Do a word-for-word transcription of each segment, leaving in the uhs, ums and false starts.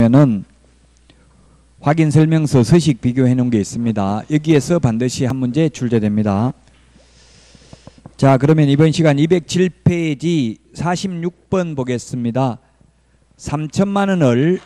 보면은 확인 설명서 서식 비교해 놓은 게 있습니다. 여기에서 반드시 한 문제 출제됩니다. 자, 그러면 이번 시간 이백칠 페이지 사십육 번 보겠습니다. 삼천만 원을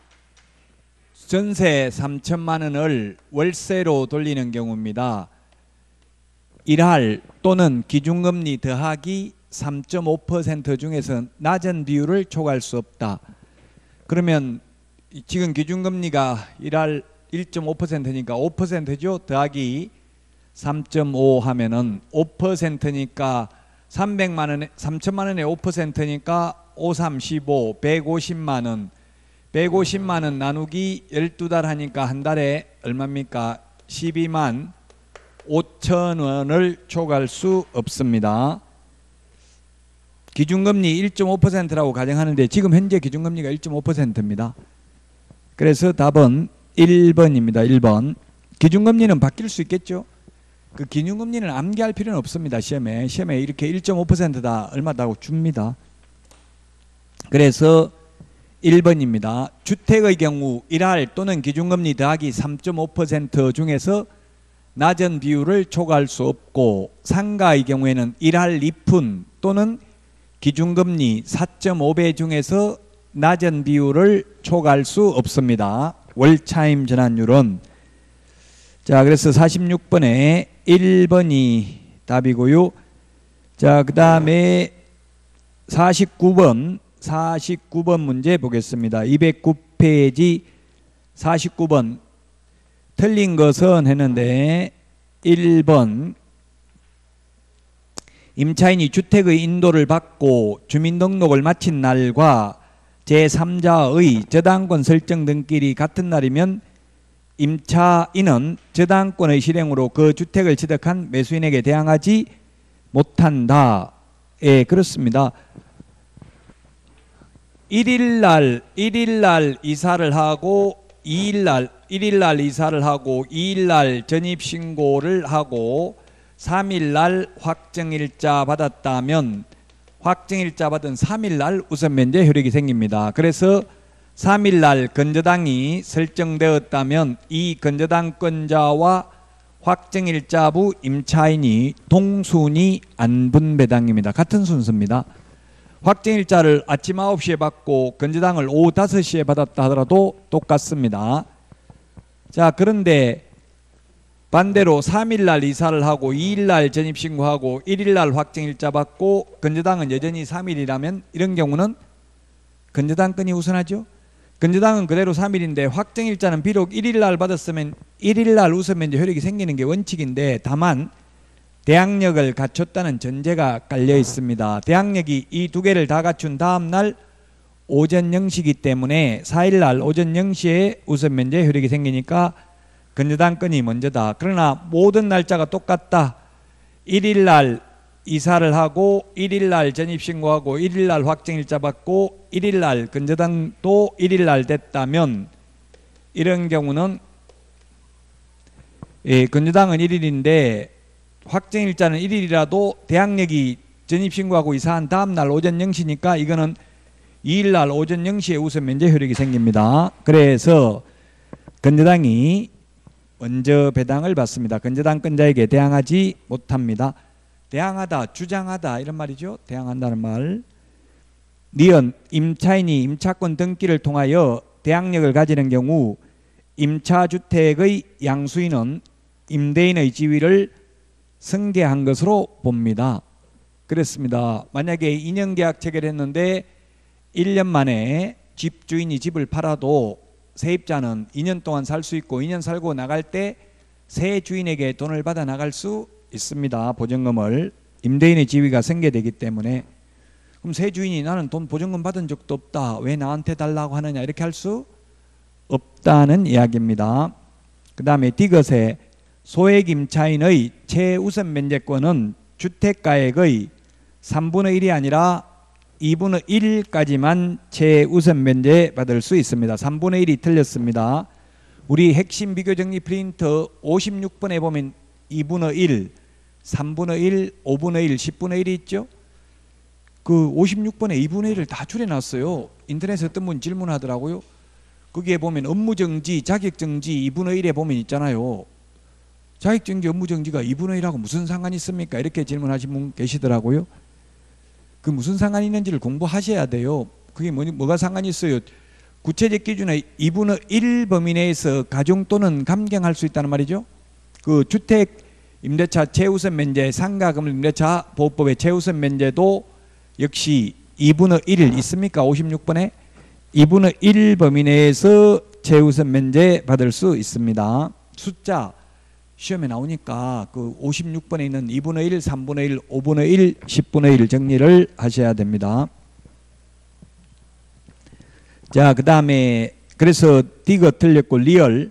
전세 삼천만 원을 월세로 돌리는 경우입니다. 일할 또는 기준금리 더하기 삼 점 오 퍼센트 중에서 낮은 비율을 초과할 수 없다. 그러면 지금 기준금리가 일할 일 점 오 퍼센트니까 오 퍼센트죠. 더하기 삼 점 오 하면은 오 퍼센트니까 삼백만 원에 삼천만 원에 오 퍼센트니까 오, 삼, 십오, 백오십만 원. 백오십만 원 나누기 열두 달 하니까 한 달에 얼마입니까? 십이만 오천 원을 초과할 수 없습니다. 기준금리 일 점 오 퍼센트라고 가정하는데 지금 현재 기준금리가 일 점 오 퍼센트입니다. 그래서 답은 일 번입니다. 일 번. 기준금리는 바뀔 수 있겠죠? 그 기준금리는 암기할 필요는 없습니다. 시험에. 시험에 이렇게 일 점 오 퍼센트다 얼마다고 줍니다. 그래서 일 번입니다. 주택의 경우 일할 또는 기준금리 더하기 삼 점 오 퍼센트 중에서 낮은 비율을 초과할 수 없고, 상가의 경우에는 일할 이 푼 또는 기준금리 사 점 오 배 중에서 낮은 비율을 초과할 수 없습니다. 월차임 전환율은. 자, 그래서 사십육 번에 일 번이 답이고요. 자, 그 다음에 사십구 번 사십구 번 문제 보겠습니다. 이백구 페이지 사십구 번. 틀린 것은 했는데 일 번. 임차인이 주택의 인도를 받고 주민등록을 마친 날과 제삼자의 저당권 설정 등길이 같은 날이면 임차인은 저당권의 실행으로 그 주택을 취득한 매수인에게 대항하지 못한다. 예, 그렇습니다. 일일날 일일날 이사를 하고 이일날 일일날 이사를 하고 이일날 전입신고를 하고 삼일날 확정일자 받았다면 확정일자 받은 삼일날 우선면제 효력이 생깁니다. 그래서 삼일날 건저당이 설정되었다면 이 건저당권자와 확정일자부 임차인이 동순위 안분배당입니다. 같은 순서입니다. 확정일자를 아침 아홉 시에 받고 건저당을 오후 다섯 시에 받았다 하더라도 똑같습니다. 자, 그런데 반대로 삼일날 이사를 하고 이일날 전입신고하고 일일날 확정일자 받고 건저당은 여전히 삼일이라면 이런 경우는 건저당권이 우선하죠. 건저당은 그대로 삼일인데 확정일자는 비록 일일날 받았으면 일일날 우선면제 효력이 생기는 게 원칙인데, 다만 대항력을 갖췄다는 전제가 깔려 있습니다. 대항력이 이 두 개를 다 갖춘 다음 날 오전 영 시이기 때문에 사일날 오전 영 시에 우선면제 효력이 생기니까 건저당권이 먼저다. 그러나 모든 날짜가 똑같다. 일일날 이사를 하고 일일날 전입신고하고 일일날 확정일자 받고 일일날 건저당도 일일날 됐다면 이런 경우는 예, 건저당은 일일인데 확정일자는 일일이라도 대항력이 전입신고하고 이사한 다음날 오전 영 시니까 이거는 이일날 오전 영 시에 우선면제 효력이 생깁니다. 그래서 건저당이 먼저 배당을 받습니다. 건저당권자에게 대항하지 못합니다. 대항하다, 주장하다 이런 말이죠. 대항한다는 말. 니은 임차인이 임차권 등기를 통하여 대항력을 가지는 경우 임차주택의 양수인은 임대인의 지위를 승계한 것으로 봅니다. 그렇습니다. 만약에 이 년 계약 체결했는데 일 년 만에 집주인이 집을 팔아도 세입자는 이 년 동안 살 수 있고 이 년 살고 나갈 때 새 주인에게 돈을 받아 나갈 수 있습니다. 보증금을. 임대인의 지위가 승계되기 때문에. 그럼 새 주인이 나는 돈 보증금 받은 적도 없다, 왜 나한테 달라고 하느냐, 이렇게 할 수 없다는 이야기입니다. 그 다음에 디귿에 소액 임차인의 최우선 면제권은 주택가액의 삼분의 일이 아니라 이분의 일까지만 최우선 면제 받을 수 있습니다. 삼분의 일이 틀렸습니다. 우리 핵심 비교정리 프린터 오십육 번에 보면 이분의 일, 삼분의 일, 오분의 일, 십분의 일이 있죠. 그 오십육 번에 이분의 일을 다 줄여놨어요. 인터넷에 어떤 분 질문하더라고요. 거기에 보면 업무정지, 자격정지 이분의 일에 보면 있잖아요. 자격정지, 업무정지가 이분의 일하고 무슨 상관이 있습니까? 이렇게 질문하신 분 계시더라고요. 그 무슨 상관이 있는지를 공부하셔야 돼요. 그게 뭐, 뭐가 상관이 있어요? 구체적 기준에 이분의 일 범위 내에서 가중 또는 감경할 수 있다는 말이죠. 그 주택 임대차 최우선 면제, 상가 건물 임대차 보호법의 최우선 면제도 역시 이분의 일 있습니까? 오십육 번에 이분의 일 범위 내에서 최우선 면제 받을 수 있습니다. 숫자 시험에 나오니까 그 오십육 번에 있는 이분의 일, 삼분의 일, 오분의 일, 십분의 일 정리를 하셔야 됩니다. 자, 그 다음에 그래서 D가 틀렸고 리얼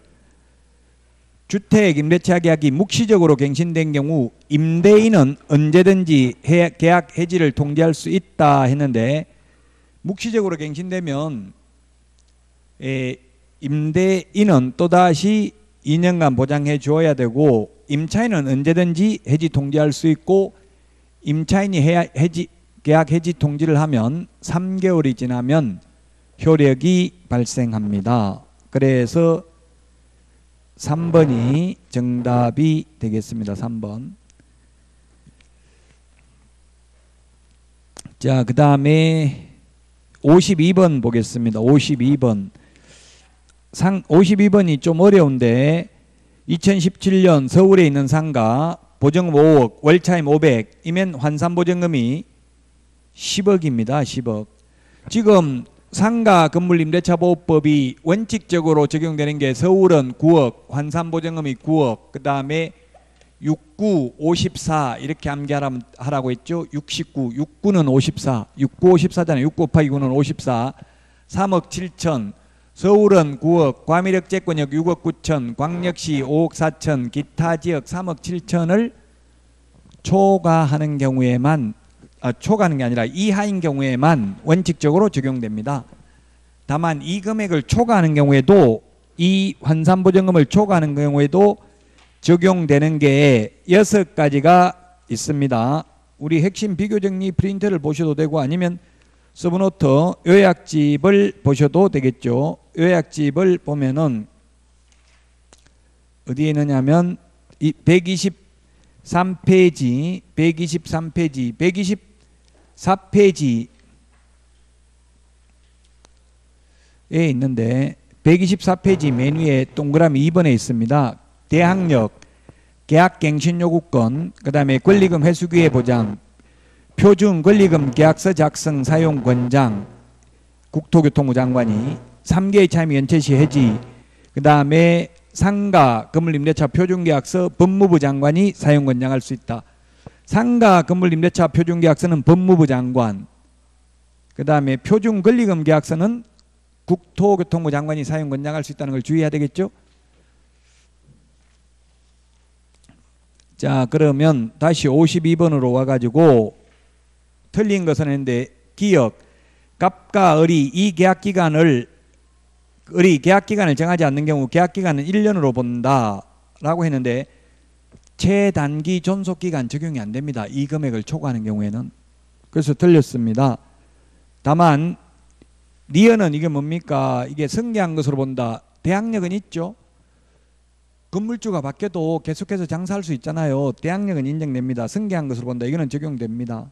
주택 임대차 계약이 묵시적으로 갱신된 경우 임대인은 언제든지 해, 계약 해지를 통지할 수 있다 했는데 묵시적으로 갱신되면 에, 임대인은 또다시 이 년간 보장해 주어야 되고 임차인은 언제든지 해지 통지할 수 있고 임차인이 해야, 해지, 계약 해지 통지를 하면 삼 개월이 지나면 효력이 발생합니다. 그래서 삼 번이 정답이 되겠습니다. 삼 번. 자, 그 다음에 오십이 번 보겠습니다. 오십이 번. 상, 오십이 번이 좀 어려운데 이천십칠 년 서울에 있는 상가 보증금 오억, 월차임 오백 이면 환산보증금이 십억입니다. 십억. 지금 상가 건물 임대차 보호법이 원칙적으로 적용되는 게 서울은 구억, 환산보증금이 구억, 그 다음에 육구, 오십사 이렇게 암기하라고 했죠. 육십구, 육구는 오십사, 육구 오십사잖아요. 육구 곱하기 구는 오십사, 삼억 칠천. 서울은 구억, 과밀역제권역 육억 구천, 광역시 오억 사천, 기타 지역 삼억 칠천을 초과하는 경우에만 아, 초과하는 게 아니라 이하인 경우에만 원칙적으로 적용됩니다. 다만 이 금액을 초과하는 경우에도 이 환산보증금을 초과하는 경우에도 적용되는 게 여섯 가지가 있습니다. 우리 핵심 비교정리 프린트를 보셔도 되고 아니면 서브노트 요약집을 보셔도 되겠죠. 요약집을 보면은 어디에 있느냐면 이 백이십삼 페이지, 백이십삼 페이지, 백이십사 페이지에 있는데 백이십사 페이지 맨 위에 동그라미 이 번에 있습니다. 대항력, 계약갱신요구권, 그 다음에 권리금 회수기회 보장, 표준 권리금 계약서 작성 사용 권장, 국토교통부 장관이 삼 개의 차임 연체 시 해지, 그 다음에 상가 건물 임대차 표준 계약서 법무부 장관이 사용 권장할 수 있다. 상가 건물 임대차 표준 계약서는 법무부 장관, 그 다음에 표준 권리금 계약서는 국토교통부 장관이 사용 권장할 수 있다는 걸 주의해야 되겠죠. 자, 그러면 다시 오십이 번으로 와가지고 틀린 것은 했는데 기억, 갑과 을이 이 계약기간을 을이 계약기간을 정하지 않는 경우 계약기간은 일 년으로 본다 라고 했는데 최단기 존속기간 적용이 안 됩니다. 이 금액을 초과하는 경우에는. 그래서 틀렸습니다. 다만 리어는 이게 뭡니까? 이게 승계한 것으로 본다. 대항력은 있죠. 건물주가 바뀌어도 계속해서 장사할 수 있잖아요. 대항력은 인정됩니다. 승계한 것으로 본다. 이거는 적용됩니다.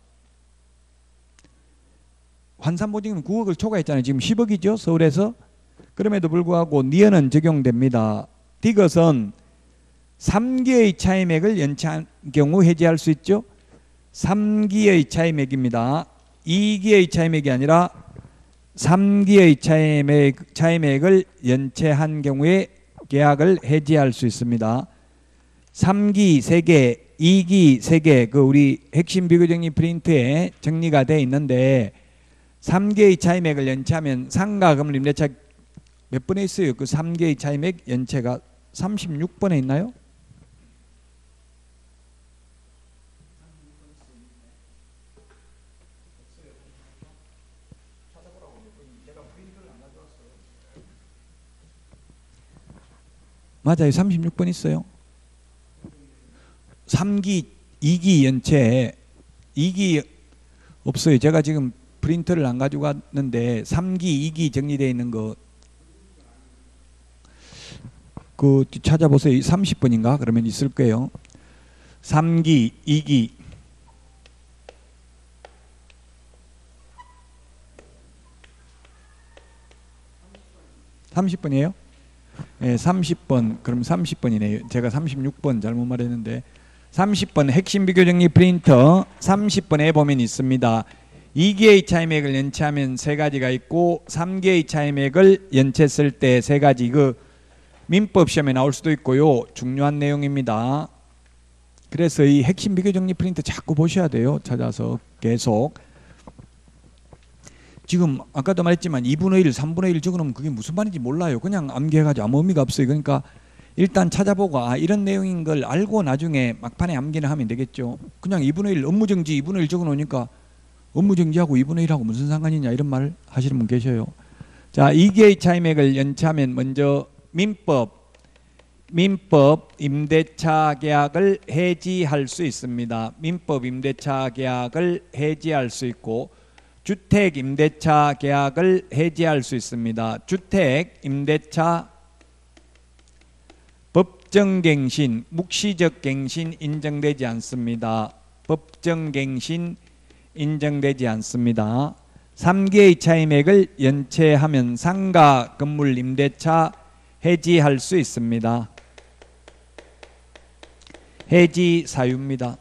환산보증금 구억을 초과했잖아요. 지금 십억이죠. 서울에서. 그럼에도 불구하고 니어는 적용됩니다. 디귿은 삼 기의 차임액을 연체한 경우 해지할 수 있죠. 삼 기의 차임액입니다. 이 기의 차임액이 아니라 삼 기의 차임액, 차임액을 연체한 경우에 계약을 해지할 수 있습니다. 삼 기 세 개, 이 기 세 개, 그 우리 핵심 비교정리 프린트에 정리가 되어 있는데 삼 개의 차임액을 연체하면 상가 건물 임대차 몇 번에 있어요? 그 삼 개의 차임액 연체가 삼십육 번에 있나요? 맞아요. 삼십육 번 있어요. 삼 기, 이 기 연체, 이 기 없어요. 제가 지금 프린터를 안 가지고 왔는데 삼 기, 이 기 정리되어 있는 거 그 찾아보세요. 삼십 번인가? 그러면 있을 거예요. 삼 기, 이 기. 삼십 번이에요? 네, 삼십 번. 그럼 삼십 번이네요. 제가 삼십육 번 잘못 말했는데 삼십 번 핵심 비교 정리 프린터 삼십 번에 보면 있습니다. 이 기의 차이맥을 연체하면 세 가지가 있고 삼 기의 차이맥을 연체했을 때 세 가지. 그 민법 시험에 나올 수도 있고요. 중요한 내용입니다. 그래서 이 핵심 비교 정리 프린터 자꾸 보셔야 돼요. 찾아서 계속. 지금 아까도 말했지만 이분의 일, 삼분의 일 적어놓으면 그게 무슨 말인지 몰라요. 그냥 암기해가지고 아무 의미가 없어요. 그러니까 일단 찾아보고 아 이런 내용인 걸 알고 나중에 막판에 암기를 하면 되겠죠. 그냥 이분의 일 업무정지 이분의 일 적어놓으니까 업무정지하고 이분의 일하고 무슨 상관이냐 이런 말 하시는 분 계셔요. 자, 이 기의 차이맥을 연체하면 먼저 민법 민법 임대차 계약을 해지할 수 있습니다. 민법 임대차 계약을 해지할 수 있고 주택 임대차 계약을 해지할 수 있습니다. 주택 임대차 법정갱신, 묵시적 갱신 인정되지 않습니다. 법정갱신 인정되지 않습니다. 삼 기의 차이맥을 연체하면 상가 건물 임대차 해지할 수 있습니다. 해지 사유입니다.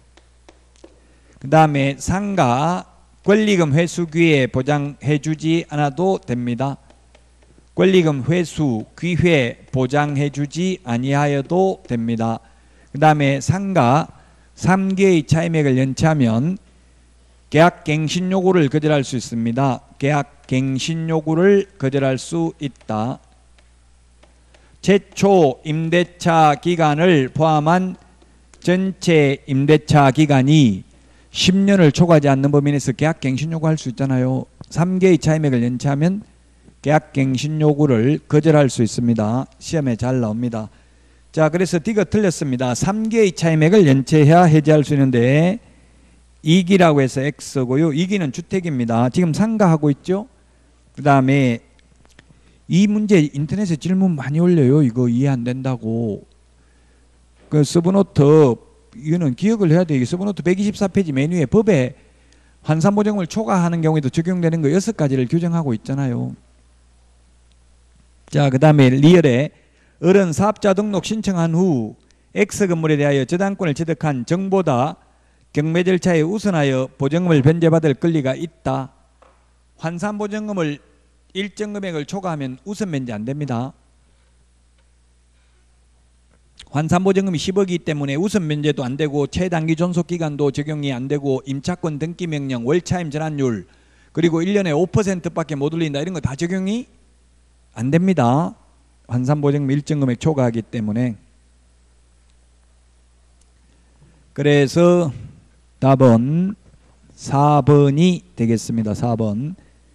그 다음에 상가 권리금 회수 기회 보장해주지 않아도 됩니다. 권리금 회수 기회 보장해주지 아니하여도 됩니다. 그 다음에 상가 삼 기의 차이맥을 연체하면 계약갱신 요구를 거절할 수 있습니다. 계약갱신 요구를 거절할 수 있다. 최초 임대차 기간을 포함한 전체 임대차 기간이 십 년을 초과하지 않는 범위 내에서 계약갱신 요구할 수 있잖아요. 삼 개의 차이맥을 연체하면 계약갱신 요구를 거절할 수 있습니다. 시험에 잘 나옵니다. 자, 그래서 D가 틀렸습니다. 삼 개의 차이맥을 연체해야 해지할 수 있는데 이 기라고 해서 X고요. 이 기는 주택입니다. 지금 상가하고 있죠. 그 다음에 이 문제 인터넷에 질문 많이 올려요. 이거 이해 안 된다고. 그 서브노트 이거는 기억을 해야 돼요. 서브노트 백이십사 페이지 메뉴에 법에 환산보증금을 초과하는 경우에도 적용되는 거 여섯 가지를 규정하고 있잖아요. 자, 그 다음에 리얼에 어른 사업자 등록 신청한 후 X 건물에 대하여 저당권을 취득한 정보다 경매 절차에 우선하여 보증금을 변제받을 권리가 있다. 환산보증금을 일정 금액을 초과하면 우선 면제 안 됩니다. 환산보증금이 십억이기 때문에 우선 면제도 안 되고 최단기 존속기간도 적용이 안 되고 임차권 등기명령, 월차임 전환율 그리고 일 년에 오 퍼센트밖에 못 올린다 이런 거 다 적용이 안 됩니다. 환산보증금 일정 금액 초과하기 때문에. 그래서 답은 사 번이 되겠습니다. 사 번.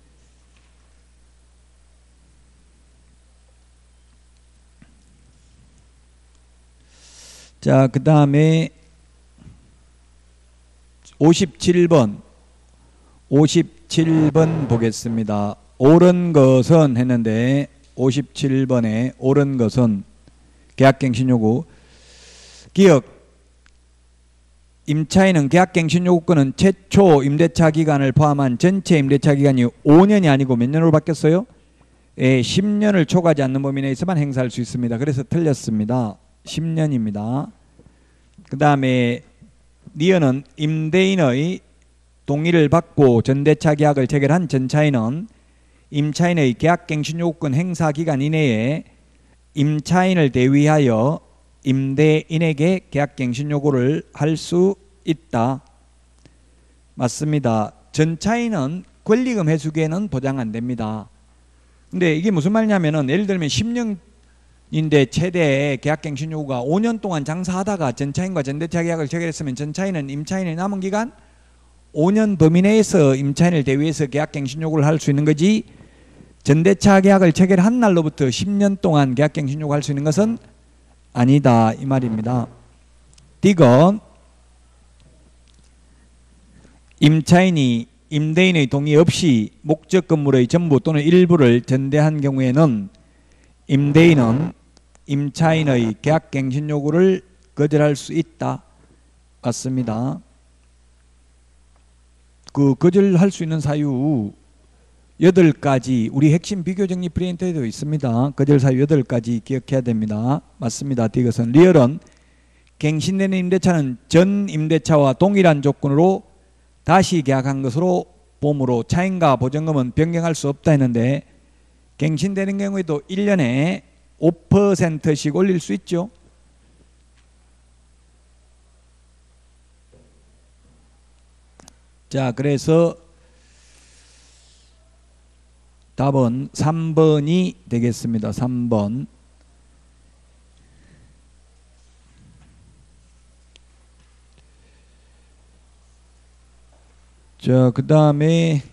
자, 그 다음에 오십칠 번 오십칠 번 보겠습니다. 옳은 것은 했는데 오십칠 번에 옳은 것은 계약갱신 요구 기억 임차인은 계약갱신 요구권은 최초 임대차 기간을 포함한 전체 임대차 기간이 오 년이 아니고 몇 년으로 바뀌었어요? 예, 십 년을 초과하지 않는 범위 내에서만 행사할 수 있습니다. 그래서 틀렸습니다. 십 년입니다. 그 다음에 니은은 임대인의 동의를 받고 전대차 계약을 체결한 전차인은 임차인의 계약갱신 요구권 행사 기간 이내에 임차인을 대위하여 임대인에게 계약갱신 요구를 할 수 있다. 맞습니다. 전차인은 권리금 회수기에는 보장 안 됩니다. 근데 이게 무슨 말이냐면은 예를 들면 십 년인데 최대 계약갱신 요구가 오 년 동안 장사하다가 전차인과 전대차 계약을 체결했으면 전차인은 임차인의 남은 기간 오 년 범위 내에서 임차인을 대위해서 계약갱신 요구를 할 수 있는 거지 전대차 계약을 체결한 날로부터 십 년 동안 계약갱신 요구할 수 있는 것은 아니다 이 말입니다. D건 임차인이 임대인의 동의 없이 목적 건물의 전부 또는 일부를 전대한 경우에는 임대인은 임차인의 계약갱신 요구를 거절할 수 있다. 맞습니다. 그 거절할 수 있는 사유 여덟 가지 우리 핵심 비교정립 프린트에도 있습니다. 거절 사유 여덟 가지 기억해야 됩니다. 맞습니다. 이것은 리얼은 갱신되는 임대차는 전 임대차와 동일한 조건으로 다시 계약한 것으로 보므로 차임과 보증금은 변경할 수 없다 했는데 갱신되는 경우에도 일 년에 오 퍼센트씩 올릴 수 있죠. 자, 그래서 답은 삼 번이 되겠습니다. 삼 번. 자, 그 다음에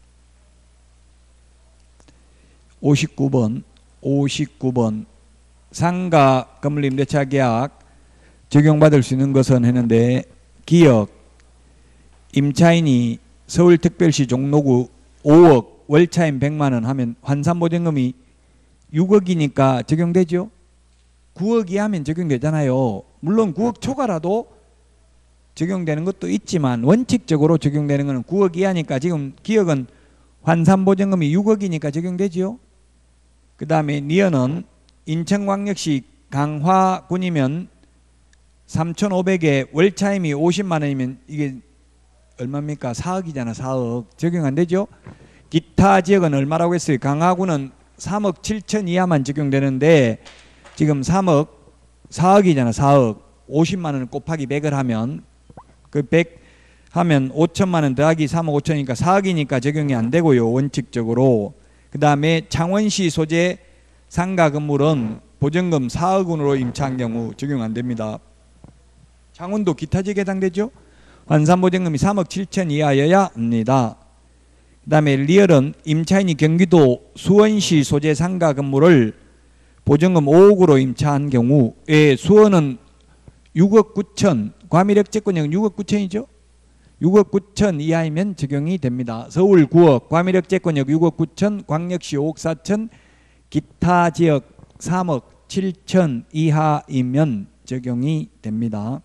오십구 번. 오십구 번. 상가 건물 임대차 계약 적용받을 수 있는 것은 했는데 기억 임차인이 서울특별시 종로구 오억 월차임 백만 원 하면 환산보증금이 육억이니까 적용되죠. 구억 이하면 적용되잖아요. 물론 구억 초과라도 적용되는 것도 있지만 원칙적으로 적용되는 것은 구억 이하니까 지금 기억은 환산보증금이 육억이니까 적용되죠. 그 다음에 니은은 인천광역시 강화군이면 삼천오백에 월차임이 오십만 원이면 이게 얼마입니까? 사억이잖아. 사억. 적용 안 되죠. 기타 지역은 얼마라고 했어요? 강화군은 삼억 칠천 이하만 적용되는데 지금 삼억 사억이잖아. 사억. 오십만 원 곱하기 백을 하면 그 백 하면 오천만 원 더하기 삼억 오천이니까 사억이니까 적용이 안 되고요. 원칙적으로. 그 다음에 창원시 소재 상가 건물은 보증금 사억 원으로 임차한 경우 적용 안 됩니다. 창원도 기타 지역에 해당되죠. 환산보증금이 삼억 칠천 이하여야 합니다. 그 다음에 리얼은 임차인이 경기도 수원시 소재 상가 건물을 보증금 오억으로 임차한 경우에 수원은 육억 구천, 과밀역채권액은 육억 구천이죠. 육억 구천 이하이면 적용이 됩니다. 서울 구억, 과밀역채권역 육억 구천, 광역시 오억 사천, 기타 지역 삼억 칠천 이하이면 적용이 됩니다.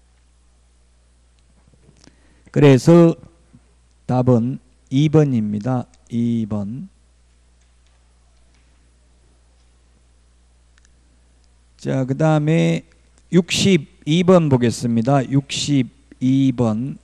그래서 답은 이 번입니다. 이 번. 자, 그 다음에 육십이 번 보겠습니다. 육십이 번.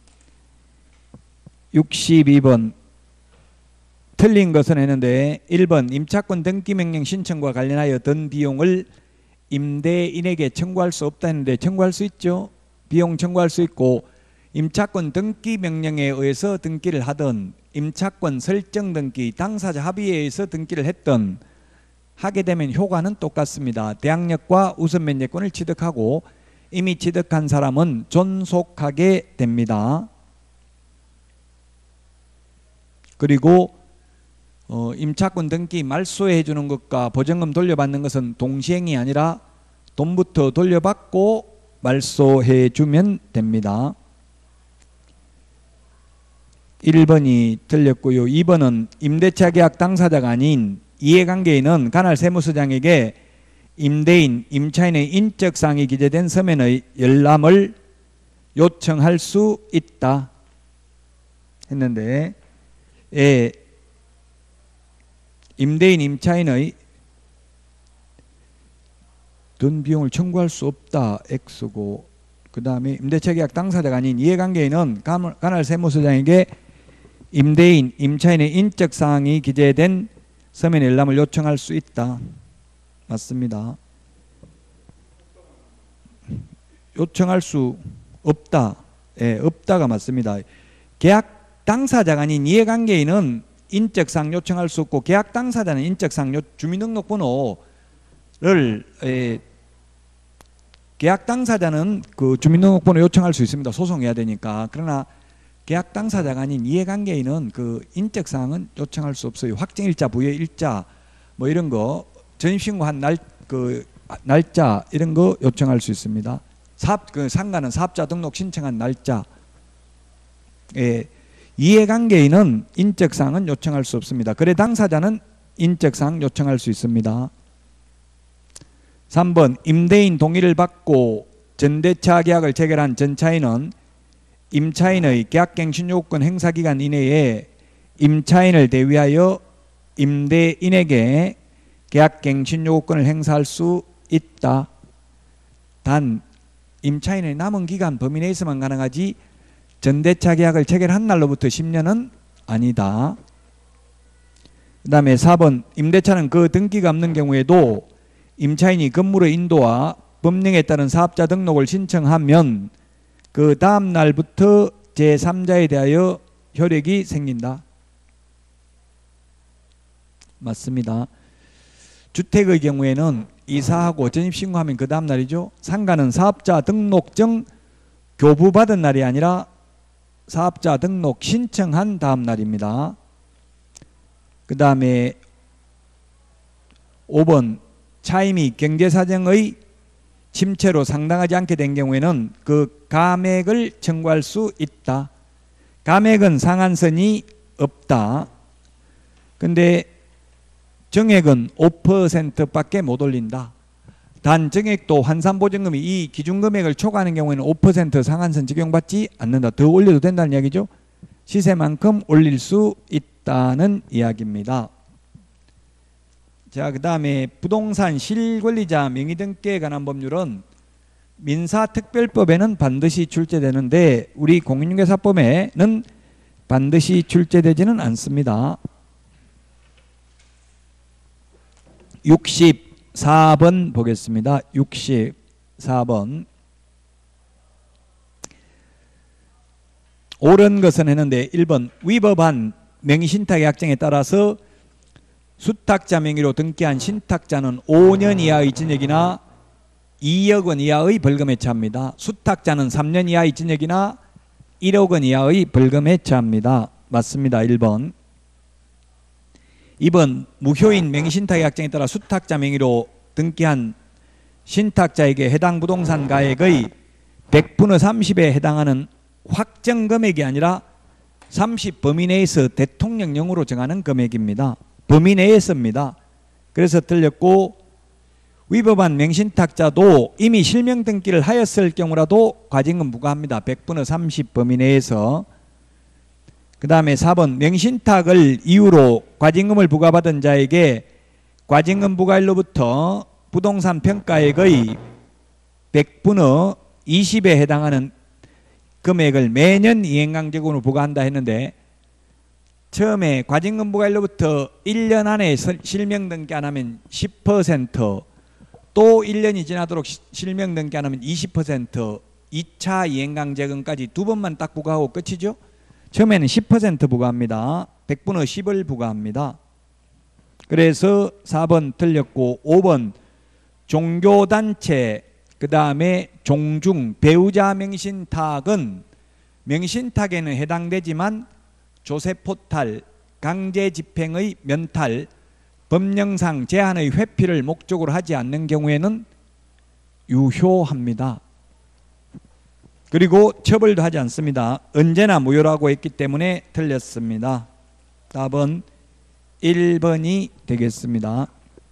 육십이 번. 틀린 것은 했는데 일 번 임차권 등기명령 신청과 관련하여 든 비용을 임대인에게 청구할 수 없다 했는데 청구할 수 있죠. 비용 청구할 수 있고 임차권 등기 명령에 의해서 등기를 하든 임차권 설정 등기 당사자 합의에 의해서 등기를 했든 하게 되면 효과는 똑같습니다. 대항력과 우선 면제권을 취득하고 이미 취득한 사람은 존속하게 됩니다. 그리고 어, 임차권 등기 말소해 주는 것과 보증금 돌려받는 것은 동시행이 아니라 돈부터 돌려받고 말소해 주면 됩니다. 일 번이 틀렸고요. 이 번은 임대차 계약 당사자가 아닌 이해관계인은 관할 세무서장에게 임대인, 임차인의 인적사항이 기재된 서면의 열람을 요청할 수 있다 했는데 예, 임대인, 임차인의 든 비용을 청구할 수 없다 X고 그 다음에 임대차 계약 당사자가 아닌 이해관계인은 관할 세무서장에게 임대인, 임차인의 인적사항이 기재된 서면 열람을 요청할 수 있다. 맞습니다. 요청할 수 없다. 예, 없다가 맞습니다. 계약 당사자가 아닌 이해관계인은 인적사항 요청할 수 없고 계약 당사자는 인적사항 주민등록번호를 예, 계약 당사자는 그 주민등록번호 요청할 수 있습니다. 소송해야 되니까. 그러나 계약 당사자가 아닌 이해관계인은 그 인적사항은 요청할 수 없어요. 확정일자, 부여일자 뭐 이런 거 전입신고한 날 그 날짜 이런 거 요청할 수 있습니다. 사업 그 상가는 사업자 등록 신청한 날짜. 예, 이해관계인은 인적사항은 요청할 수 없습니다. 거래 당사자는 인적사항 요청할 수 있습니다. 삼 번 임대인 동의를 받고 전대차 계약을 체결한 전차인은 임차인의 계약갱신 요건 행사기간 이내에 임차인을 대위하여 임대인에게 계약갱신 요건을 행사할 수 있다. 단 임차인의 남은 기간 범위 내에서만 가능하지 전대차 계약을 체결한 날로부터 십 년은 아니다. 그 다음에 사 번 임대차는 그 등기가 없는 경우에도 임차인이 건물의 인도와 법령에 따른 사업자 등록을 신청하면 그 다음 날부터 제삼자에 대하여 효력이 생긴다. 맞습니다. 주택의 경우에는 이사하고 전입신고하면 그 다음 날이죠. 상가는 사업자 등록증 교부받은 날이 아니라 사업자 등록 신청한 다음 날입니다. 그 다음에 오 번 차임이 경제사정의 침체로 상당하지 않게 된 경우에는 그 감액을 청구할 수 있다. 감액은 상한선이 없다. 근데 정액은 오 퍼센트밖에 못 올린다. 단 정액도 환산보증금이 이 기준금액을 초과하는 경우에는 오 퍼센트 상한선 적용받지 않는다. 더 올려도 된다는 이야기죠. 시세만큼 올릴 수 있다는 이야기입니다. 자, 그 다음에 부동산 실권리자 명의등기에 관한 법률은 민사특별법에는 반드시 출제되는데 우리 공인중개사법에는 반드시 출제되지는 않습니다. 육십사 번 보겠습니다. 육십사 번. 옳은 것은 했는데 일 번 위법한 명의신탁약정에 따라서 수탁자 명의로 등기한 신탁자는 오 년 이하의 징역이나 이억 원 이하의 벌금에 처합니다. 수탁자는 삼 년 이하의 징역이나 일억 원 이하의 벌금에 처합니다. 맞습니다. 일 번. 이 번 무효인 명의신탁약정에 따라 수탁자 명의로 등기한 신탁자에게 해당 부동산 가액의 백분의 삼십에 해당하는 확정 금액이 아니라 삼십 범위 내에서 대통령령으로 정하는 금액입니다. 범위 내에서입니다. 그래서 틀렸고 위법한 명신탁자도 이미 실명 등기를 하였을 경우라도 과징금 부과합니다. 백분의 삼십 범위 내에서. 그 다음에 사 번 명신탁을 이유로 과징금을 부과받은 자에게 과징금 부과일로부터 부동산 평가액의 백분의 이십에 해당하는 금액을 매년 이행강제금으로 부과한다 했는데 처음에 과징금 부과일로부터 일 년 안에 실명 등기 안 하면 십 퍼센트, 또 일 년이 지나도록 실명 등기 안 하면 이십 퍼센트, 이 차 이행강제금까지 두 번만 딱 부과하고 끝이죠. 처음에는 십 퍼센트 부과합니다. 백분의 십을 부과합니다. 그래서 사 번 틀렸고 오 번 종교단체 그 다음에 종중 배우자 명신탁은 명신탁에는 해당되지만 조세포탈, 강제집행의 면탈, 법령상 제한의 회피를 목적으로 하지 않는 경우에는 유효합니다. 그리고 처벌도 하지 않습니다. 언제나 무효라고 했기 때문에 틀렸습니다. 답은 일 번이 되겠습니다.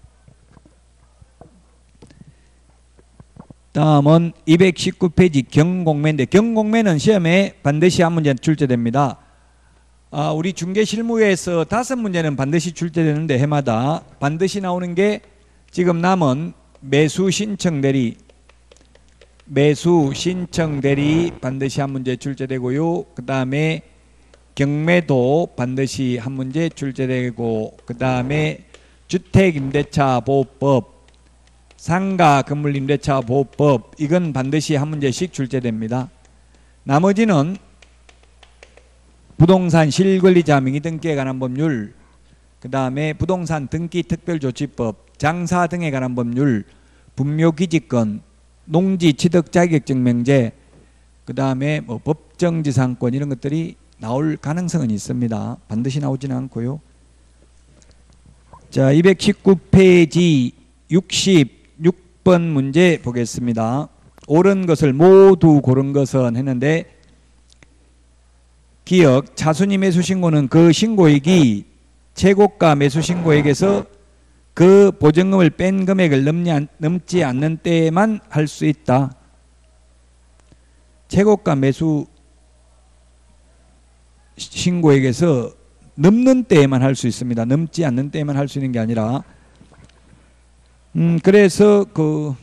다음은 이백십구 페이지 경공매인데 경공매는 시험에 반드시 한 문제 출제됩니다. 아, 우리 중개실무에서 다섯 문제는 반드시 출제되는데 해마다 반드시 나오는 게 지금 남은 매수 신청 대리 매수 신청 대리 반드시 한 문제 출제되고요. 그 다음에 경매도 반드시 한 문제 출제되고 그 다음에 주택임대차 보호법, 상가 건물임대차 보호법 이건 반드시 한 문제씩 출제됩니다. 나머지는 부동산 실권리자 명의등기에 관한 법률, 그 다음에 부동산 등기특별조치법, 장사 등에 관한 법률, 분묘기지권, 농지 취득 자격증 명제, 그 다음에 뭐 법정지상권 이런 것들이 나올 가능성은 있습니다. 반드시 나오지는 않고요. 자, 이백십구 페이지 육십육 번 문제 보겠습니다. 옳은 것을 모두 고른 것은 했는데 기억 차순위 매수신고는 그 신고액이 최고가 매수신고액에서 그 보증금을 뺀 금액을 넘지 않는 때에만 할 수 있다. 최고가 매수 신고액에서 넘는 때에만 할 수 있습니다. 넘지 않는 때에만 할 수 있는 게 아니라 음 그래서 그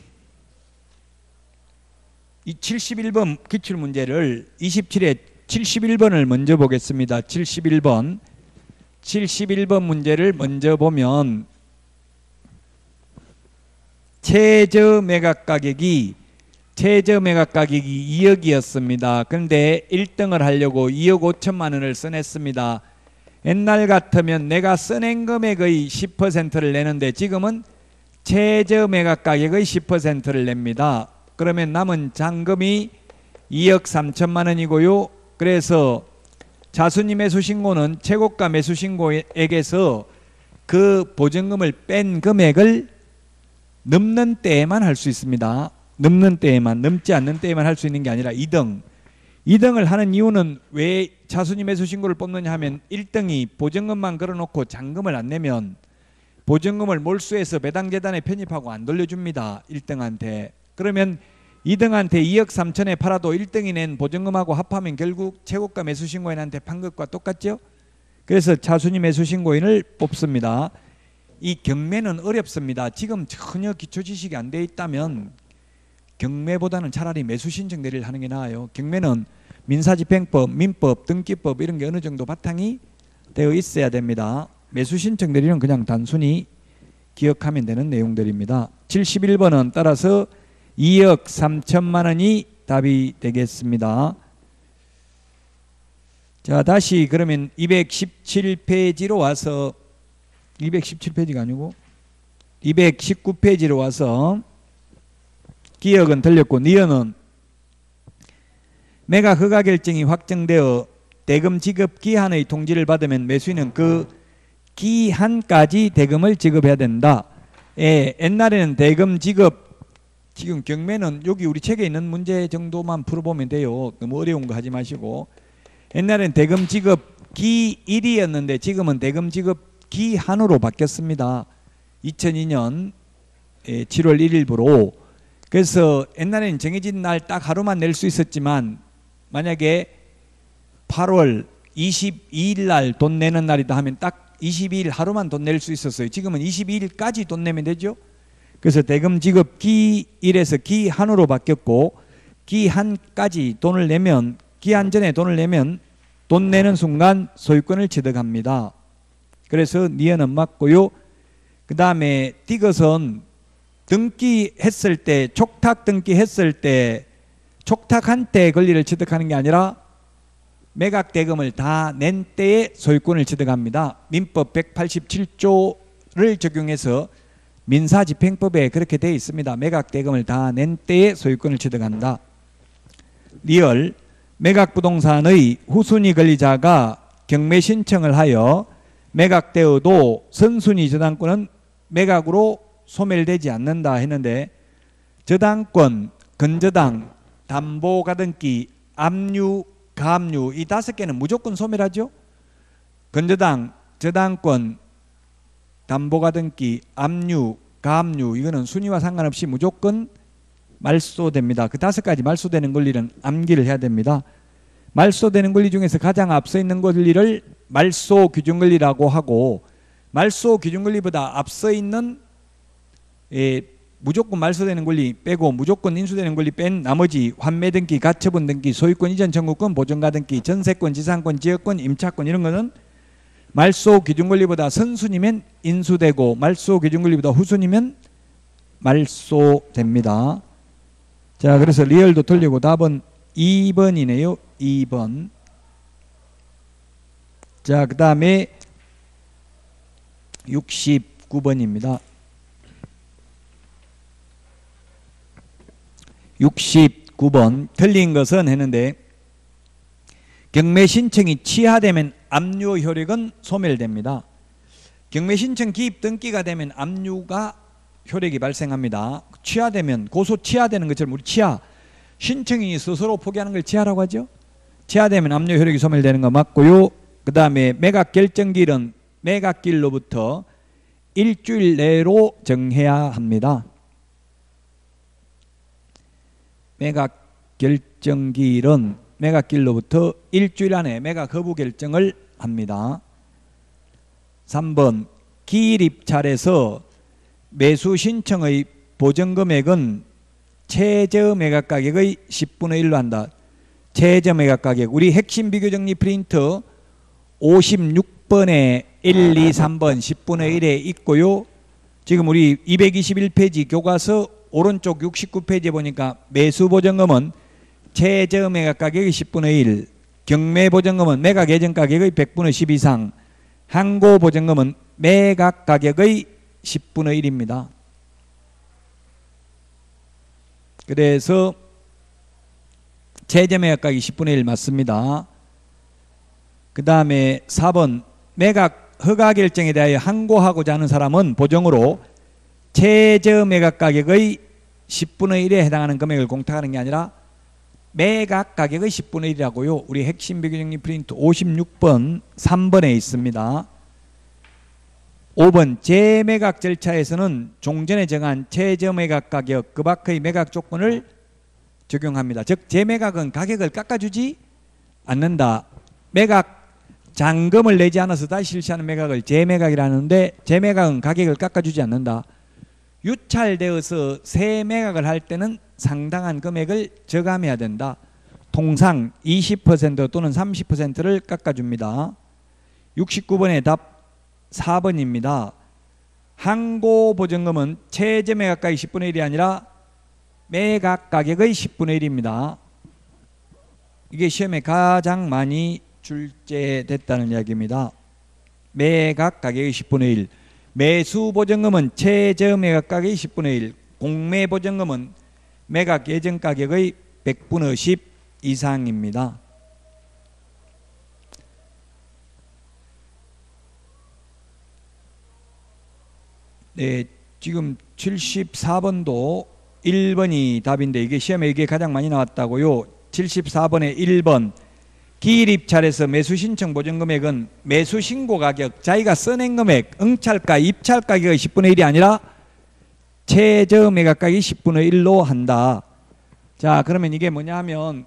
이 칠십일 번 기출문제를 이십칠 회 칠십일 번을 먼저 보겠습니다. 칠십일 번 칠십일 번 문제를 먼저 보면 최저 매각 가격이 최저 매각 가격이 이억이었습니다. 그런데 일 등을 하려고 이억 오천만 원을 써냈습니다. 옛날 같으면 내가 써낸 금액의 십 퍼센트를 내는데 지금은 최저 매각 가격의 십 퍼센트를 냅니다. 그러면 남은 잔금이 이억 삼천만 원이고요. 그래서 자순위 매수신고는 최고가 매수신고액에서 그 보증금을 뺀 금액을 넘는 때에만 할 수 있습니다. 넘는 때에만, 넘지 않는 때에만 할 수 있는 게 아니라 이 등. 이 등을 하는 이유는 왜 자순위 매수신고를 뽑느냐 하면 일 등이 보증금만 걸어놓고 잔금을 안 내면 보증금을 몰수해서 배당재단에 편입하고 안 돌려줍니다. 일 등한테. 그러면 이 등한테 이억 삼천에 팔아도 일 등이 낸 보증금하고 합하면 결국 최고가 매수신고인한테 판 것과 똑같죠. 그래서 자순위 매수신고인을 뽑습니다. 이 경매는 어렵습니다. 지금 전혀 기초지식이 안 돼 있다면 경매보다는 차라리 매수신청 대리를 하는 게 나아요. 경매는 민사집행법, 민법, 등기법 이런 게 어느 정도 바탕이 되어 있어야 됩니다. 매수신청 대리는 그냥 단순히 기억하면 되는 내용들입니다. 칠십일 번은 따라서 이억 삼천만 원이 답이 되겠습니다. 자, 다시 그러면 이백십칠 페이지로 와서 이백십칠 페이지가 아니고 이백십구 페이지로 와서 기억은 틀렸고 니은은 매각 허가 결정이 확정되어 대금 지급 기한의 통지를 받으면 매수인은 그 기한까지 대금을 지급해야 된다. 예, 옛날에는 대금 지급 지금 경매는 여기 우리 책에 있는 문제 정도만 풀어보면 돼요. 너무 어려운 거 하지 마시고. 옛날엔 대금 지급 기일이었는데 지금은 대금 지급 기한으로 바뀌었습니다. 이천이 년 칠월 일일부로. 그래서 옛날에는 정해진 날 딱 하루만 낼 수 있었지만 만약에 팔월 이십이일 날 돈 내는 날이다 하면 딱 이십이 일 하루만 돈 낼 수 있었어요. 지금은 이십이 일까지 돈 내면 되죠. 그래서 대금 지급 기일에서 기한으로 바뀌었고 기한까지 돈을 내면 기한 전에 돈을 내면 돈 내는 순간 소유권을 취득합니다. 그래서 니은은 맞고요. 그 다음에 띠것은 등기했을 때 촉탁 등기했을 때 촉탁한 때 권리를 취득하는 게 아니라 매각 대금을 다 낸 때에 소유권을 취득합니다. 민법 백팔십칠 조를 적용해서 민사집행법에 그렇게 되어 있습니다. 매각 대금을 다 낸 때에 소유권을 취득한다. 리얼 매각부동산의 후순위 권리자가 경매 신청을 하여 매각되어도 선순위 저당권은 매각으로 소멸되지 않는다 했는데 저당권, 건저당, 담보가등기, 압류, 가압류 이 다섯 개는 무조건 소멸하죠. 건저당, 저당권, 담보가등기, 압류, 가압류 이거는 순위와 상관없이 무조건 말소됩니다. 그 다섯 가지 말소되는 권리는 암기를 해야 됩니다. 말소되는 권리 중에서 가장 앞서 있는 권리를 말소 규정 권리라고 하고 말소 규정 권리보다 앞서 있는 예, 무조건 말소되는 권리 빼고 무조건 인수되는 권리 뺀 나머지 환매 등기, 가처분 등기, 소유권 이전 청구권, 보존가 등기, 전세권, 지상권, 지역권, 임차권 이런 거는 말소 기준 권리보다 선순위면 인수되고 말소 기준 권리보다 후순위면 말소됩니다. 자, 그래서 리얼도 틀리고 답은 이 번이네요. 이 번. 자, 그 다음에 육십구 번입니다. 육십구 번 틀린 것은 했는데 경매 신청이 취하되면 압류 효력은 소멸됩니다. 경매 신청 기입 등기가 되면 압류가 효력이 발생합니다. 취하되면 고소 취하되는 것처럼 우리 취하 신청인이 스스로 포기하는 걸 취하라고 하죠. 취하되면 압류 효력이 소멸되는 거 맞고요. 그 다음에 매각 결정기일은 매각기일로부터 일주일 내로 정해야 합니다. 매각 결정기일은 매각기일로부터 일주일 안에 매각 거부 결정을 합니다. 삼 번 기일 입찰에서 매수 신청의 보정금액은 최저 매각가격의 십분의 일로 한다. 최저 매각가격, 우리 핵심 비교정리 프린트 오십육 번에 일, 이, 삼 번 십분의 일에 있고요. 지금 우리 이백이십일 페이지 교과서 오른쪽 육십구 페이지에 보니까 매수보정금은 최저 매각가격의 십분의 일, 경매보정금은 매각 예정가격의 백분의 십 이상, 항고보정금은 매각가격의 십분의 일입니다. 그래서 최저 매각가격이 십분의 일 맞습니다. 그 다음에 사 번 매각 허가 결정에 대하여 항고하고자 하는 사람은 보정으로 최저 매각가격의 십분의 일에 해당하는 금액을 공탁하는 게 아니라 매각가격의 십분의 일이라고요. 우리 핵심 비교정리 프린트 오십육 번 삼 번에 있습니다. 오 번 재매각 절차에서는 종전에 정한 최저 매각가격 그 밖의 매각 조건을 적용합니다. 즉 재매각은 가격을 깎아주지 않는다. 매각 잔금을 내지 않아서 다시 실시하는 매각을 재매각이라는데 재매각은 가격을 깎아주지 않는다. 유찰되어서 새 매각을 할 때는 상당한 금액을 저감해야 된다. 통상 이십 퍼센트 또는 삼십 퍼센트를 깎아줍니다. 육십구 번의 답 사 번입니다. 항고보증금은 최저 매각가의 십분의 일이 아니라 매각가격의 십분의 일입니다. 이게 시험에 가장 많이 출제됐다는 이야기입니다. 매각가격의 십분의 일, 매수보증금은 최저 매각가격의 십분의 일, 공매보증금은 매각 예정가격의 백분의 십 이상입니다. 네, 지금 칠십사 번도 일 번이 답인데 이게 시험에 이게 가장 많이 나왔다고요. 칠십사 번에 일 번 기일 입찰에서 매수 신청 보증금액은 매수 신고 가격, 자기가 써낸 금액, 응찰가, 입찰 가격의 십분의 일이 아니라 최저 매각가격이 십분의 일로 한다. 자, 그러면 이게 뭐냐 하면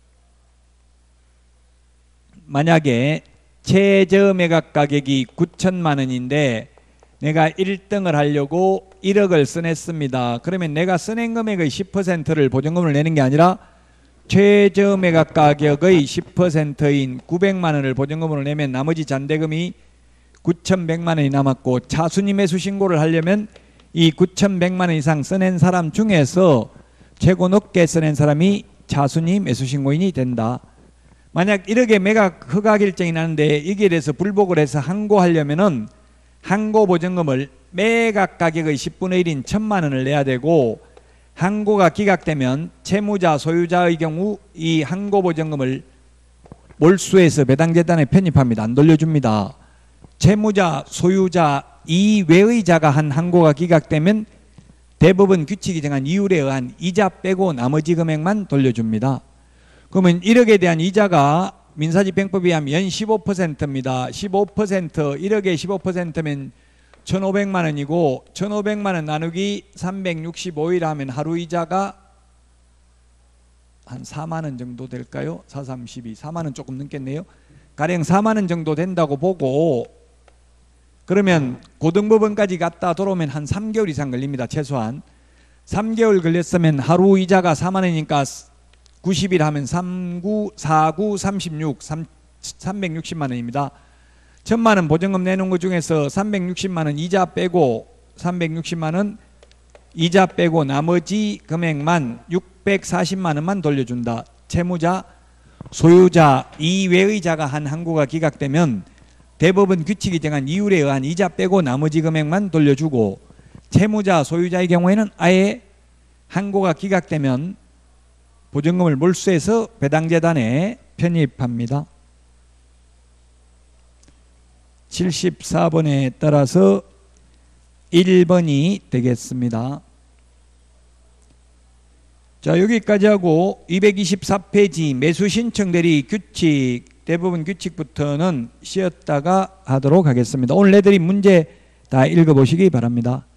만약에 최저 매각가격이 구천만 원인데 내가 일 등을 하려고 일억을 써냈습니다. 그러면 내가 써낸 금액의 십 퍼센트를 보증금을 내는 게 아니라 최저 매각 가격의 십 퍼센트인 구백만 원을 보증금으로 내면 나머지 잔대금이 구천백만 원이 남았고 차순위 매수 신고를 하려면 이 구천백만 원 이상 써낸 사람 중에서 최고 높게 써낸 사람이 차순위 매수 신고인이 된다. 만약 일억의 매각 허가 결정이 나는데 이게 대해서 불복을 해서 항고하려면은 항고 보증금을 매각 가격의 십분의 일인 천만 원을 내야 되고 항고가 기각되면 채무자 소유자의 경우 이 항고 보증금을 몰수해서 배당재단에 편입합니다. 안 돌려줍니다. 채무자 소유자 이외의 자가 한 항고가 기각되면 대법원 규칙이 정한 이율에 의한 이자 빼고 나머지 금액만 돌려줍니다. 그러면 일억에 대한 이자가 민사집행법에 의하면 연 십오 퍼센트입니다. 십오 퍼센트, 일억에 십오 퍼센트면 천오백만 원이고 천오백만 원 나누기 삼백육십오 일 하면 하루 이자가 한 사만 원 정도 될까요? 사, 삼, 십이, 사만 원 조금 넘겠네요. 가령 사만 원 정도 된다고 보고 그러면 고등법원까지 갔다 돌아오면 한 삼 개월 이상 걸립니다. 최소한. 삼 개월 걸렸으면 하루 이자가 사만 원이니까 구십 일 하면 삼, 구, 사, 구, 삼십육, 삼백육십만 원입니다. 천만 원 보증금 내놓은 것 중에서 삼백육십만 원 이자 빼고 삼백육십만 원 이자 빼고 나머지 금액만 육백사십만 원만 돌려준다. 채무자, 소유자 이외의 자가 한 항고가 기각되면 대법원 규칙이 정한 이율에 의한 이자 빼고 나머지 금액만 돌려주고 채무자, 소유자의 경우에는 아예 항고가 기각되면 보증금을 몰수해서 배당재단에 편입합니다. 칠십사 번에 따라서 일 번이 되겠습니다. 자, 여기까지 하고 이백이십사 페이지 매수신청대리 규칙, 대부분 규칙부터는 쉬었다가 하도록 하겠습니다. 오늘 내드린 문제 다 읽어보시기 바랍니다.